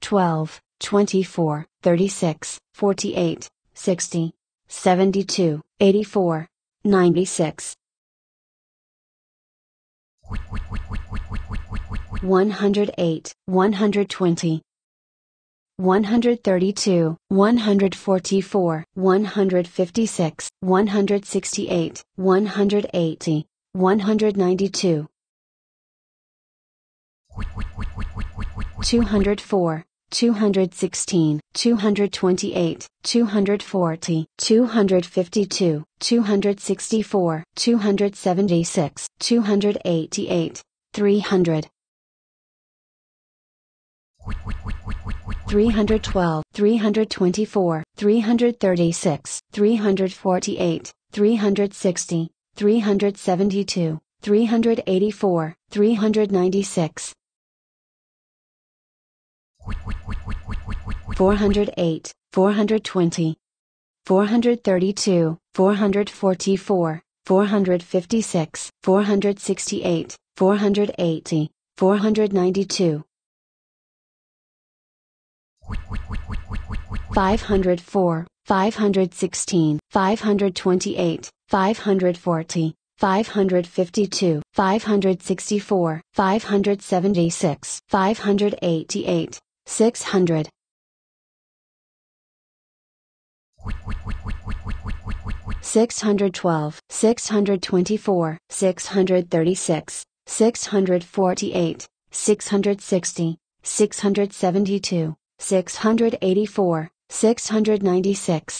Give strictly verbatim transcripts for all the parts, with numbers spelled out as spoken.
twelve, twenty-four, thirty-six, forty-eight, sixty, seventy-two, eighty-four, ninety-six, one hundred eight, one hundred twenty, one hundred thirty-two, one hundred forty-four, one hundred fifty-six, one hundred sixty-eight, one hundred eighty, one hundred ninety-two, two hundred four, two hundred sixteen, two hundred twenty-eight, two hundred forty, two hundred fifty-two, two hundred sixty-four, two hundred seventy-six, two hundred eighty-eight, three hundred, three hundred twelve, three hundred twenty-four, three hundred thirty-six, three hundred forty-eight, three hundred sixty, three hundred seventy-two, three hundred eighty-four, three hundred ninety-six, four hundred eight, four hundred twenty, four hundred thirty-two, four hundred forty-four, four hundred fifty-six, four hundred sixty-eight, four hundred eighty, four hundred ninety-two, five hundred four, five hundred sixteen, five hundred twenty-eight, five hundred forty, five hundred fifty-two, five hundred sixty-four, five hundred seventy-six, five hundred eighty-eight, six hundred, six hundred twelve, six hundred twenty-four, six hundred thirty-six, six hundred forty-eight, six hundred sixty, six hundred seventy-two, six hundred eighty-four, six hundred ninety-six,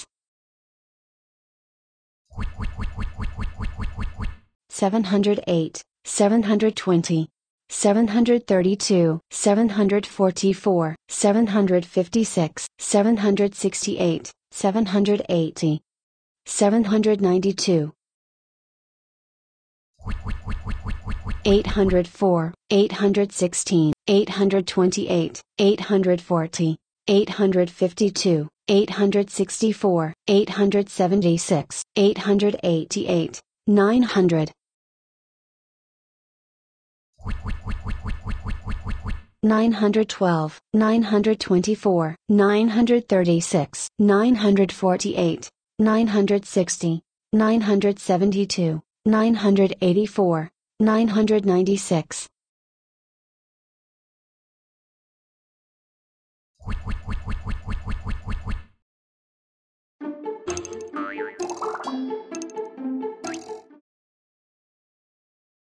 seven hundred eight, seven hundred twenty, seven hundred thirty-two, seven hundred forty-four, seven hundred fifty-six, seven hundred sixty-eight, seven hundred eighty, seven hundred ninety-two, eight hundred four, eight hundred sixteen, eight hundred twenty-eight, eight hundred forty, eight hundred fifty-two, eight hundred sixty-four, eight hundred seventy-six, eight hundred eighty-eight, nine hundred, nine hundred twelve, nine hundred twenty-four, nine hundred thirty-six, nine hundred forty-eight, nine hundred sixty, nine hundred seventy-two, nine hundred eighty-four, nine hundred ninety-six,